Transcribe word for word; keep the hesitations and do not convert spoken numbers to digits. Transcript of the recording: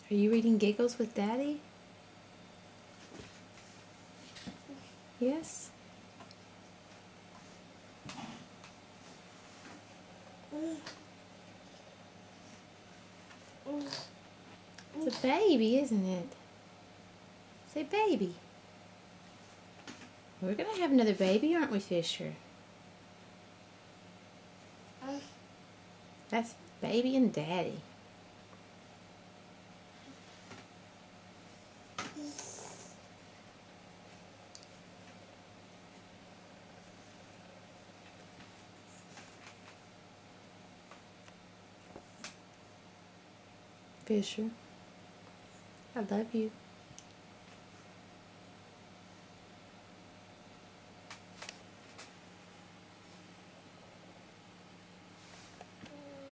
Are you reading Giggles with Daddy? Yes? It's a baby, isn't it? Say baby. We're going to have another baby, aren't we, Fisher? That's baby and Daddy. Fisher, I love you.